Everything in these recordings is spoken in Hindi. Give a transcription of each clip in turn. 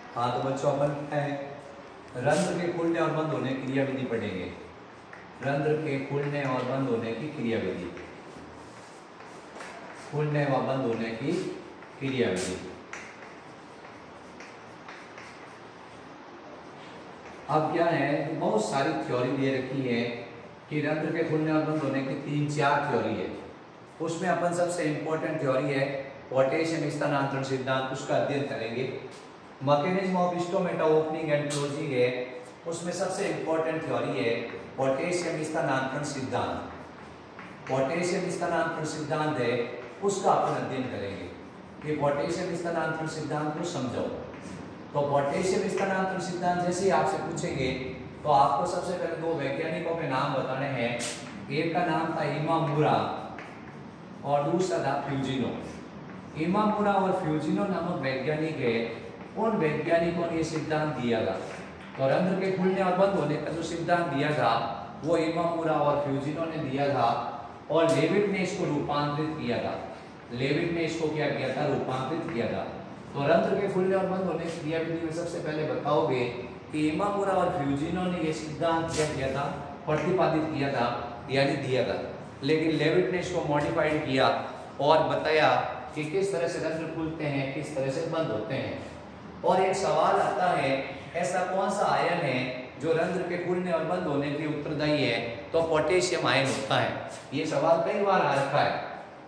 हाँ तो बच्चों अपन रंध्र के खुलने और बंद होने की क्रियाविधि पढ़ेंगे। रंध्र के खुलने और बंद होने की क्रियाविधि, खुलने व बंद होने की क्रियाविधि। अब क्या है, बहुत सारी थ्योरी दे रखी है कि रंध्र के खुलने और बंद होने की 3-4 थ्योरी है। उसमें अपन सबसे इंपॉर्टेंट थ्योरी है पोटेशियम स्थानांतरण सिद्धांत, उसका अध्ययन करेंगे। Mechanism of stomata opening and closing है, उसमें सबसे इंपॉर्टेंट थ्योरी है पोटेशियम स्थानांतरण सिद्धांत। पोटेशियम स्थानांतरण सिद्धांत है, उसका अपन अध्ययन करेंगे कि पोटेशियम स्थानांतरण सिद्धांत को समझो। तो पोटेशियम स्थानांतरण सिद्धांत जैसे ही आपसे पूछेंगे तो आपको सबसे पहले दो वैज्ञानिकों के नाम बताने हैं। एक का नाम था इमामुरा और दूसरा था फ्यूजिनो। इमामुरा और फ्यूजिनो नामक वैज्ञानिक है, उन वैज्ञानिकों ने ये सिद्धांत दिया था। तो रंध्र के खुलने और बंद होने का जो सिद्धांत दिया था वो इमामुरा और फ्यूजिनो ने दिया था, और लेविट ने इसको रूपांतरित किया था। लेविट ने इसको क्या किया था, रूपांतरित किया था। तो रंध्र के खुलने और बंद होने की क्रियाविधि में सबसे पहले बताओगे कि इमामुरा और फ्यूजिनो ने ये सिद्धांत क्या किया था, प्रतिपादित किया था, यानी दिया था। लेकिन लेविट ने इसको मॉडिफाइड किया और बताया कि किस तरह से रंध्र खुलते हैं, किस तरह से बंद होते हैं। और एक सवाल आता है, ऐसा कौन सा आयन है जो रंध्र के खुलने और बंद होने के लिए उत्तरदायी है? तो पोटेशियम आयन होता है। ये सवाल कई बार आ रखा है,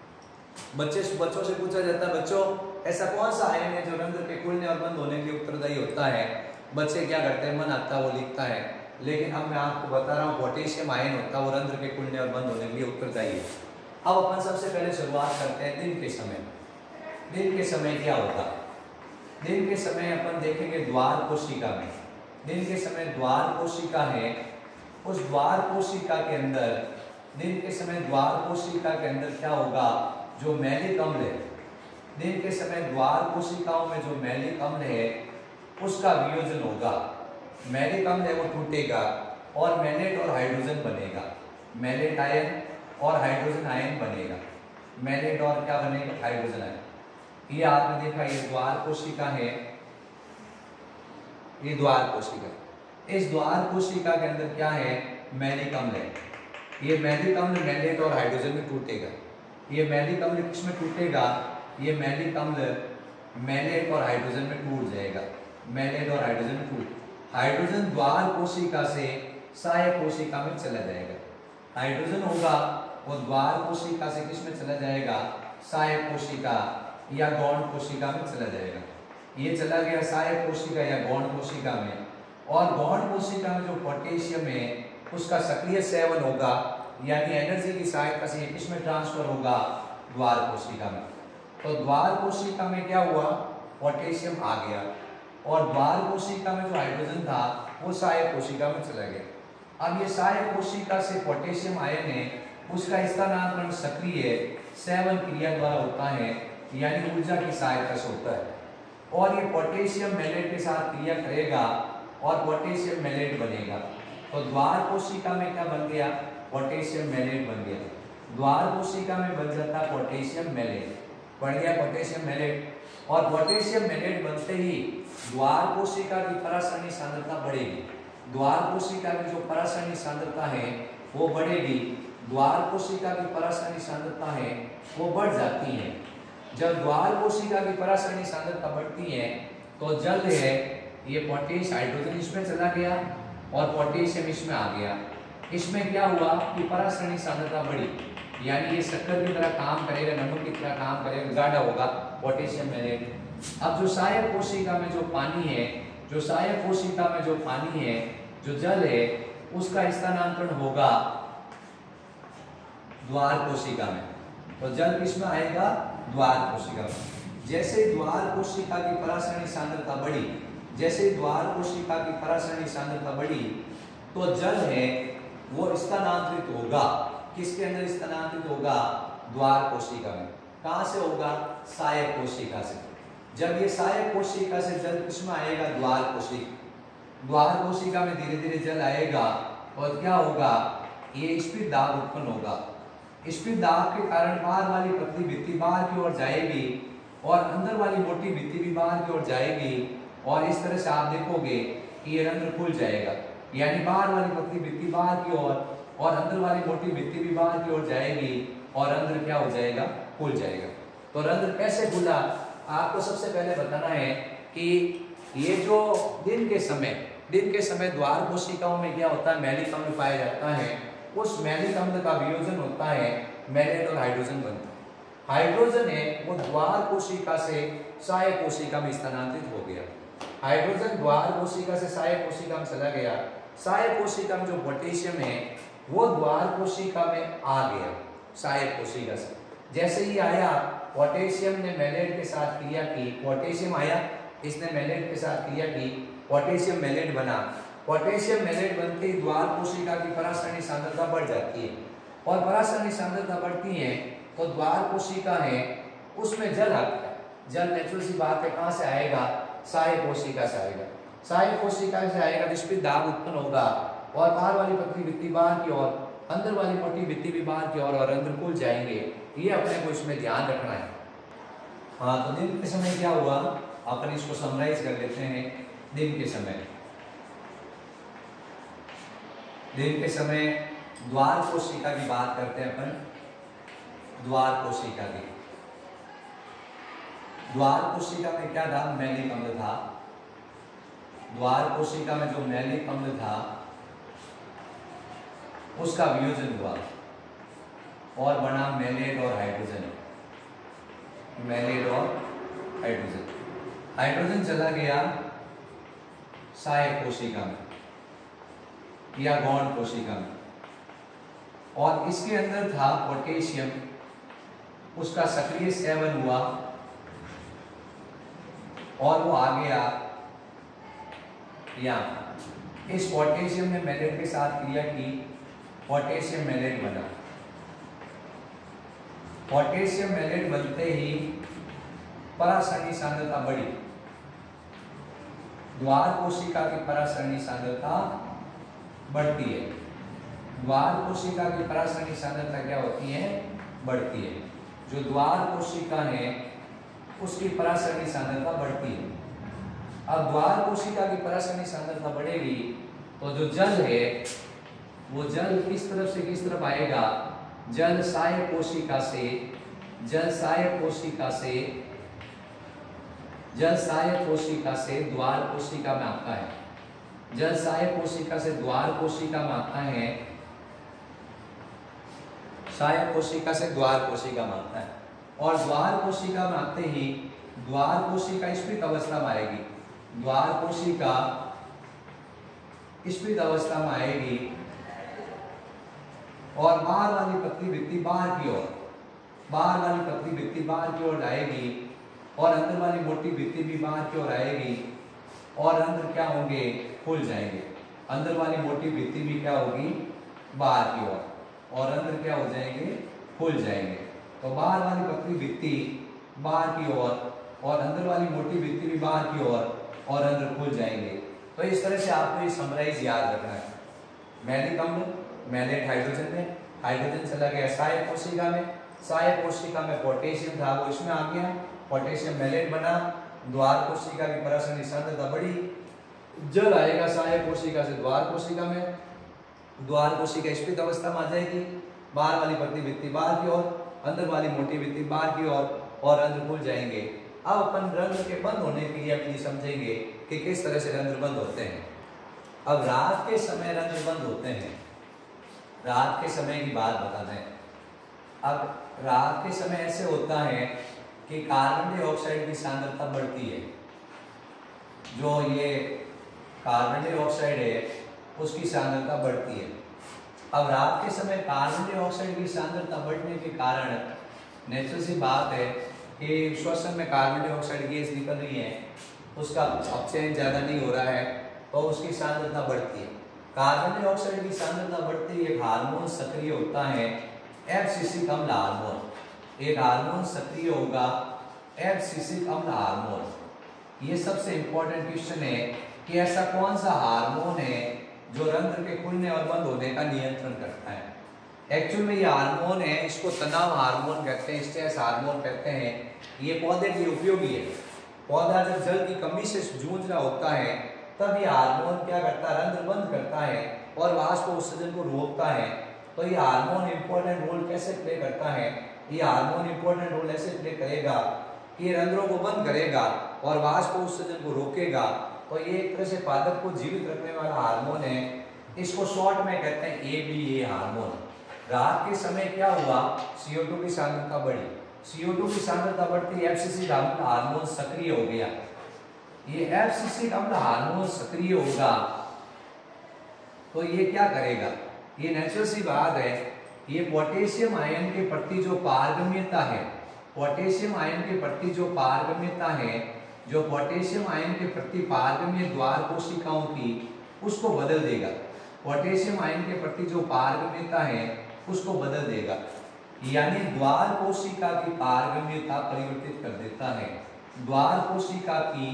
बच्चों से पूछा जाता है, बच्चों ऐसा कौन सा आयन है जो रंध्र के खुलने और बंद होने के लिए उत्तरदायी होता है? बच्चे क्या करते हैं, मन आता है वो लिखता है। लेकिन अब मैं आपको बता रहा हूँ पोटेशियम आयन होता है वो रंध्र के खुलने और बंद होने के लिए उत्तरदायी है। अब अपन सबसे पहले शुरुआत करते हैं दिन के समय। दिन के समय क्या होता है? दिन के समय अपन देखेंगे द्वार कोशिका में। दिन के समय द्वार कोशिका है, उस द्वार कोशिका के अंदर, दिन के समय द्वार कोशिका के अंदर क्या होगा, जो मैलिक अम्ल है, दिन के समय द्वार कोशिकाओं में जो मैलिक अम्ल है उसका वियोजन होगा। मैलिक अम्ल है वो टूटेगा और मैलेट और हाइड्रोजन बनेगा। मैलेट आयन और हाइड्रोजन आयन बनेगा। मैलेट और क्या बनेगा, हाइड्रोजन आयन। ये आपने देखा, ये द्वार कोशिका है, ये द्वार कोशिका। इस द्वार कोशिका के अंदर क्या है, मैलिक अम्ल है। ये मैलिक अम्ल मैलेट और हाइड्रोजन में टूटेगा। ये मैलिक अम्ल किसमें टूटेगा, ये मैलिक अम्ल मैलेट और हाइड्रोजन में टूट जाएगा। मैलेट और हाइड्रोजन में टूट, हाइड्रोजन द्वार कोशिका से सहायक कोशिका में चला जाएगा। हाइड्रोजन होगा वो द्वार कोशिका से किसमें चला जाएगा, सहायक कोशिका या गौण कोशिका में चला जाएगा। ये चला गया सहायक कोशिका या गौण कोशिका में, और गौण कोशिका में जो पोटेशियम है उसका सक्रिय सेवन होगा, यानी एनर्जी की सहायता से किसमें ट्रांसफर होगा, द्वार कोशिका में। तो द्वार कोशिका में क्या हुआ, पोटेशियम आ गया, और द्वार कोशिका में जो हाइड्रोजन था वो सहायक कोशिका में चला गया। अब ये सहायक कोशिका से पोटेशियम आयन है, उसका स्थानांतरण सक्रिय सेवन क्रिया द्वारा होता है, यानी ऊर्जा की सहायता से होता है। और ये पोटेशियम मैलेट के साथ क्रिया करेगा और पोटेशियम मैलेट बनेगा। तो द्वार कोशिका में क्या बन गया, पोटेशियम मैलेट बन गया। द्वार कोशिका में बन जाता पोटेशियम मैलेट, बन गया पोटेशियम मैलेट। और पोटेशियम मैलेट बनते ही द्वार कोशिका की परासरणी सांद्रता बढ़ेगी। द्वार कोशिका में जो परासरणी सांद्रता है वो बढ़ेगी। द्वार कोशिका की परासरणी सांद्रता है वो बढ़ जाती है। जब द्वार कोशिका की परासरणी सांद्रता बढ़ती है तो जल है, ये पोटेशियम हाइड्रोजन इसमें चला गया और पोटेशियम इसमें आ गया। इसमें क्या हुआ कि परासरणी सांद्रता बढ़ी, यानी ये शक्कर की तरह काम करेगा, नमक की तरह काम करेगा, गाढ़ा होगा पोटेशियम मैलेट। अब जो सहायक कोशिका में जो पानी है, जो सहायक कोशिका में जो पानी है, जो जल है, उसका स्थानांतरण होगा द्वार कोशिका में। तो जल किसमें आएगा, द्वार कोशिका में। जैसे द्वार कोशिका की परासरणी सांद्रता बढ़ी, जैसे द्वार कोशिका की परासरणी सांद्रता बढ़ी तो जल है वो स्थानांतरित होगा। किसके अंदर स्थानांतरित होगा, द्वार कोशिका में। कहां से होगा, सहायक कोशिका से। जब ये सहायक कोशिका से जल किसमें आएगा, द्वार कोशिका। द्वार कोशिका में धीरे धीरे जल आएगा और क्या होगा, ये स्फीत दाब उत्पन्न होगा। स्फीत दाब के कारण बाहर वाली पतली भित्ति बाहर की ओर जाएगी और अंदर वाली मोटी भित्ति भी बाहर की ओर जाएगी, और इस तरह से आप देखोगे कि ये रंध्र खुल जाएगा, यानी बाहर वाली पतली भित्ति बाहर की ओर और अंदर वाली मोटी भित्ति भी बाहर की ओर जाएगी और रंध्र क्या हो जाएगा, खुल जाएगा। तो रंध्र कैसे खुला, आपको सबसे पहले बताना है कि ये जो दिन के समय द्वार कोशिकाओं में क्या होता है, मैलिक अम्ल पाया जाता है। उस मैलिक अम्ल का वियोजन होता है, मैलेट और हाइड्रोजन बनता है। हाइड्रोजन है वो द्वार कोशिका से सहायक कोशिका में स्थानांतरित हो गया। हाइड्रोजन द्वार कोशिका से सहायक कोशिका में चला गया। सहायक कोशिका में जो पोटेशियम है वो द्वार कोशिका में आ गया सहायक कोशिका से। जैसे ही आया, पोटेशियम ने मैलेट के साथ क्रिया की, पोटेशियम आया, इसने मैलेट के साथ क्रिया की, पोटेशियम मैलेट बना। पोटेशियम मैलेट बनते ही द्वार कोशिका की परासरणी सांद्रता बढ़ जाती है और परासरणी सांद्रता बढ़ती है तो द्वार कोशिका है उसमें जल आता है। जल नेचुरल सी बात है, कहाँ से आएगा, सहायक कोशिका से आएगा। सहायक कोशिका से आएगा, विस्फित दाब उत्पन्न होगा और बाहर वाली पतली भित्ति बाहर की ओर, अंदर वाली मोटी भित्ति भी बाहर की ओर और अंदर खुल जाएंगे। ये अपने को इसमें ध्यान रखना है। हाँ, तो दिन के समय क्या हुआ, अपन इसको समराइज कर लेते हैं। दिन के समय द्वार कोशिका की बात करते हैं अपन। द्वार कोशिका में क्या था, मैलिक अम्ल था। द्वार कोशिका में जो मैलिक अम्ल था उसका वियोजन हुआ और बना मैलेट और हाइड्रोजन। हाइड्रोजन चला गया सहायक कोशिका में या गौण कोशिका में और इसके अंदर था पोटेशियम, उसका सक्रिय सेवन हुआ और वो आ गया यहाँ। इस पोटेशियम ने मैलेट के साथ क्रिया की, पोटेशियम मैलेट बना। पोटेशियम मैलेट बनते ही परासरणी सांद्रता बढ़ी। द्वार कोशिका की परासरणी सांद्रता बढ़ती है। द्वार कोशिका की परासरणी सांद्रता क्या होती है, बढ़ती है। जो द्वार कोशिका है उसकी परासरणी सांद्रता बढ़ती है। अब द्वार कोशिका की परासरणी सांद्रता बढ़ेगी तो जो जल है वो जल किस तरफ से किस तरफ आएगा, जल सहायक कोशिका से द्वार कोशिका में आता है। जल सहायक कोशिका से द्वार कोशिका में आता है, सहायक कोशिका से द्वार कोशिका में आता है और द्वार कोशिका में आते ही द्वार कोशिका स्फीत अवस्था में आएगी। द्वार कोशिका स्फीत अवस्था में आएगी और बाहर वाली पतली भित्ति बाहर की ओर आएगी और अंदर वाली मोटी भित्ति भी बाहर की ओर आएगी और अंदर क्या होंगे, खुल जाएंगे। अंदर वाली मोटी भित्ति भी क्या होगी, बाहर की ओर और अंदर क्या हो जाएंगे, खुल जाएंगे। तो बाहर वाली पतली भित्ति बाहर की ओर और अंदर वाली मोटी भित्ति भी बाहर की ओर और अंदर खुल जाएंगे। तो इस तरह से आपको ये समराइज याद रखना है। मैलिक अम्ल, मैलेट हाइड्रोजन चला गया सहायक कोशिका में। सहायक कोशिका में पोटेशियम था वो इसमें आ गया, पोटेशियम मैलेट बना। द्वार कोशिका की परासरणी सांद्रता बढ़ी, जल आएगा सहायक कोशिका से द्वार कोशिका में। द्वार कोशिका स्फीत अवस्था में आ जाएगी, बाहर वाली पतली भित्ति बाहर की ओर, अंदर वाली मोटी भित्ति बाहर की ओर और रंध्र खुल जाएंगे। अब अपन रंध्र के बंद होने की विधि समझेंगे कि किस तरह से रंध्र बंद होते हैं। अब रात के समय रंध्र बंद होते हैं, रात के समय की बात बता दें। अब रात के समय ऐसे होता है कि कार्बन डाइऑक्साइड की सांद्रता बढ़ती है। जो ये कार्बन डाइऑक्साइड है उसकी सांद्रता बढ़ती है। अब रात के समय कार्बन डाइऑक्साइड की सांद्रता बढ़ने के कारण नेचुरल सी बात है कि श्वसन में कार्बन डाइऑक्साइड गैस निकल रही है, उसका ऑक्सीजन ज़्यादा नहीं हो रहा है तो उसकी सांद्रता बढ़ती है। कार्बन डाइऑक्साइड की सांद्रता बढ़ती है, एक हार्मोन सक्रिय होता है, एब्सिसिक अम्ल हार्मोन। एक हार्मोन सक्रिय होगा, एब्सिसिक अम्ल हार्मोन। ये सबसे इंपॉर्टेंट क्वेश्चन है कि ऐसा कौन सा हार्मोन है जो रंध्र के खुलने और बंद होने का नियंत्रण करता है। एक्चुअल में ये हार्मोन है, इसको तनाव हार्मोन कहते हैं, स्ट्रेस हार्मोन कहते हैं। ये पौधे के लिए उपयोगी है, पौधा जब जल की कमी से जूझ रहा होता है तब ये हार्मोन क्या करता है, रंध्र बंद करता है और वाष्प उत्सर्जन को रोकता है। तो ये हार्मोन इंपॉर्टेंट रोल कैसे प्ले करता है, ये हार्मोन इंपॉर्टेंट रोल ऐसे प्ले करेगा कि रंध्रों को बंद करेगा और वाष्प उत्सर्जन को रोकेगा। तो ये एक तरह से पादप को जीवित रखने वाला हार्मोन है। इसको शॉर्ट में कहते हैं ABA हार्मोन। रात के समय क्या हुआ, CO2 की सांद्रता बढ़ी, CO2 की सांद्रता बढ़ती FCC अम्ल हार्मोन सक्रिय हो गया। ये FCC अम्ल हार्मोन सक्रिय होगा तो ये क्या करेगा, ये नेचुरल सी बात है, ये पोटेशियम आयन के प्रति जो पारगम्यता है, पोटेशियम आयन के प्रति जो पारगम्यता है, जो पोटेशियम आयन के प्रति पारगम्य द्वार कोशिकाओं की, उसको बदल देगा। पोटेशियम आयन के प्रति जो पारगम्यता है उसको बदल देगा, यानी द्वार कोशिका की पारगम्यता परिवर्तित कर देता है। द्वार कोशिका की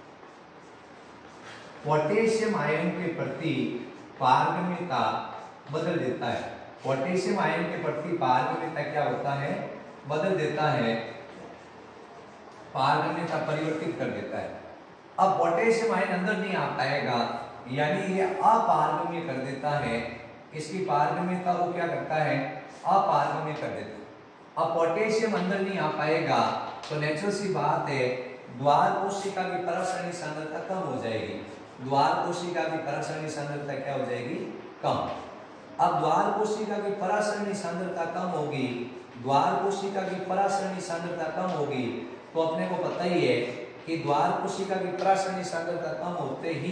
पोटेशियम आयन के प्रति पारगम्यता बदल देता है। पोटेशियम आयन के प्रति पारगम्यता क्या होता है, बदल देता है, पारगम्यता परिवर्तित कर देता है। अब पोटेशियम आयन अंदर नहीं आ पाएगा, यानी ये अपारगम्य कर देता है, इसकी पारगम्यता को क्या करता है, अपारगम्य कर देता है। अब पोटेशियम अंदर नहीं आ पाएगा तो नेचुरल सी बात है, द्वार कोशिका की परासरणी सांद्रता कम हो जाएगी। द्वार कोशिका की परासरणी सांद्रता क्या हो जाएगी, कम। अब द्वार कोशिका की परासरणी सांद्रता कम होगी, द्वार कोशिका की परासरणी सांद्रता कम होगी तो अपने को पता ही है कि द्वार कोशिका की परासरणी सांद्रता कम होते ही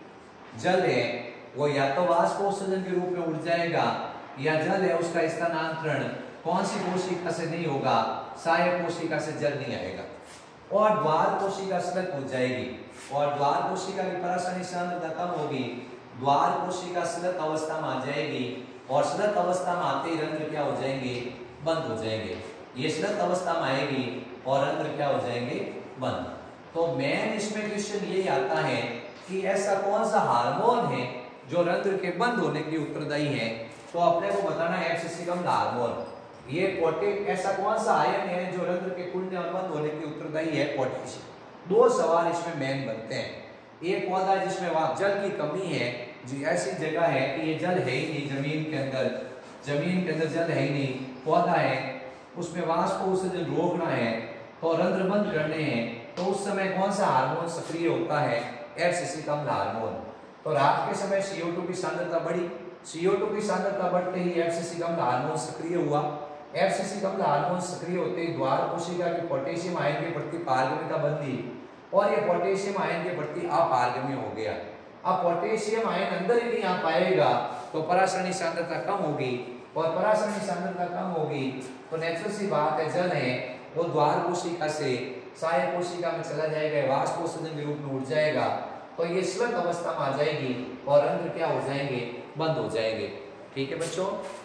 जल है वो या तो वाष्प उत्सर्जन के रूप में उड़ जाएगा, या जल है उसका स्थानांतरण कौन सी कोशिका से नहीं होगा, सहायक कोशिका से जल नहीं आएगा और द्वार कोशिका स्लत हो जाएगी और द्वार कोशिका की परासरणी सांद्रता कम होगी, द्वार कोशिका स्लत अवस्था में आ जाएगी और स्लत अवस्था में आते ही रंध्र क्या हो जाएंगे, बंद हो जाएंगे। ये स्लत अवस्था में आएगी और रंध्र क्या हो जाएंगे, बंद। तो मेन इसमें क्वेश्चन यही आता है कि ऐसा कौन सा हार्मोन है जो रंध्र के बंद होने के लिए उत्तरदायी है, तो अपने को बताना है FCC अम्ल हार्मोन। ये ऐसा कौन सा आयन है जो रंध्र के खुलने और बंद होने के उत्तरदायी है, पोटेशियम। दो सवाल इसमें मेन बनते हैं। एक पौधा जिसमें वहां जल की कमी है, जो ऐसी जगह है कि ये जल है ही नहीं, जमीन के अंदर जल है ही नहीं, पौधा है उसमें वाष्प उत्सर्जन रोकना है तो रंध्र बंद करने हैं, तो उस समय कौन सा हार्मोन सक्रिय होता है, FCC अम्ल हार्मोन। तो रात के समय CO2 की सांद्रता बढ़ी, CO2 की सांद्रता बढ़ते ही FCC अम्ल हार्मोन सक्रिय हुआ। FCC अम्ल हार्मोन सक्रिय होते ही द्वार कोशिका की पोटेशियम आयन के प्रति पारगम्यता बढ़ी और ये पोटेशियम आयन के प्रति अपारगम्य हो गया। अब पोटेशियम आयन अंदर ही नहीं आ पाएगा तो परासरणी सांद्रता कम होगी और परासरणी सांद्रता कम होगी तो नेचुरल सी बात है, जल है वो द्वार कोशिका से सहायक कोशिका में चला जाएगा, वाष्प उत्सर्जन के रूप में उड़ जाएगा तो ये स्लत अवस्था में आ जाएगी और रंध्र क्या हो जाएंगे, बंद हो जाएंगे। ठीक है बच्चों।